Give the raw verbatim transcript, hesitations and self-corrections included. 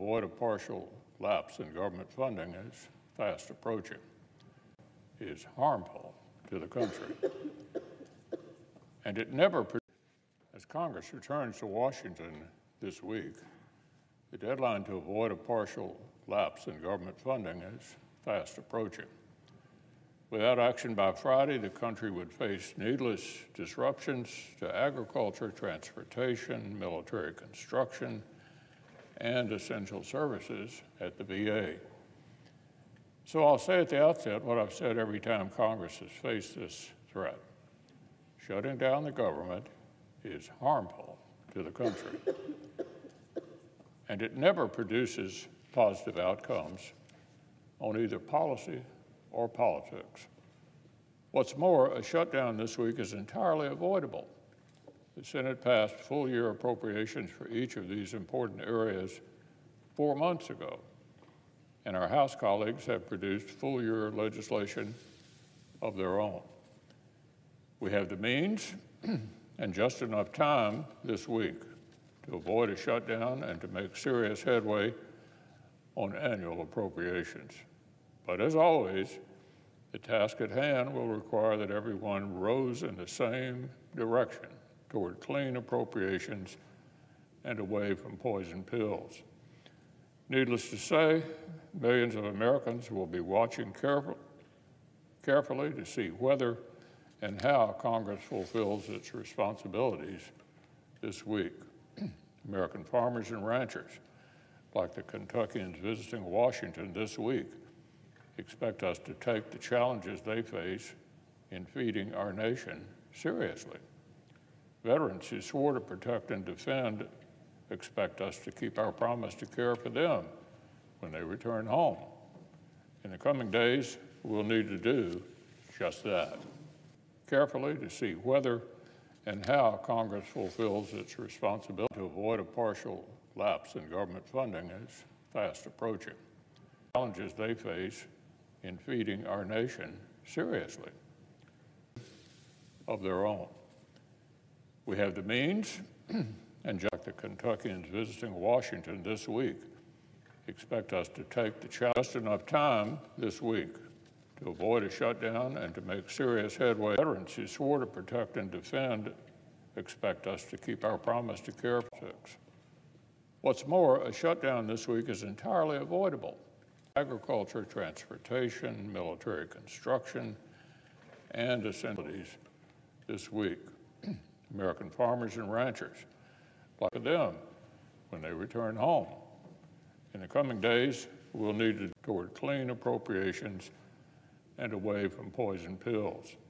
avoid a partial lapse in government funding is fast approaching is harmful to the country. And it never, as Congress returns to Washington this week, the deadline to avoid a partial lapse in government funding is fast approaching. Without action by Friday, the country would face needless disruptions to agriculture, transportation, military construction, and essential services at the V A. So I'll say at the outset what I've said every time Congress has faced this threat. Shutting down the government is harmful to the country, and it never produces positive outcomes on either policy or politics. What's more, a shutdown this week is entirely avoidable. The Senate passed full-year appropriations for each of these important areas four months ago, and our House colleagues have produced full-year legislation of their own. We have the means and just enough time this week to avoid a shutdown and to make serious headway on annual appropriations. But as always, the task at hand will require that everyone rows in the same direction toward clean appropriations and away from poison pills. Needless to say, millions of Americans will be watching careful, carefully to see whether and how Congress fulfills its responsibilities this week. American farmers and ranchers, like the Kentuckians visiting Washington this week, expect us to take the challenges they face in feeding our nation seriously. Veterans who swore to protect and defend expect us to keep our promise to care for them when they return home. In the coming days, we'll need to do just that. Carefully to see whether and how Congress fulfills its responsibility to avoid a partial lapse in government funding is fast approaching. Challenges they face in feeding our nation seriously of their own. We have the means, and just like the Kentuckians visiting Washington this week, expect us to take the challenge just enough time this week to avoid a shutdown and to make serious headway. Veterans who swore to protect and defend expect us to keep our promise to care for six. What's more, a shutdown this week is entirely avoidable. Agriculture, transportation, military construction, and essentials this week. American farmers and ranchers, like them when they return home. In the coming days, we'll need to toward clean appropriations and away from poison pills.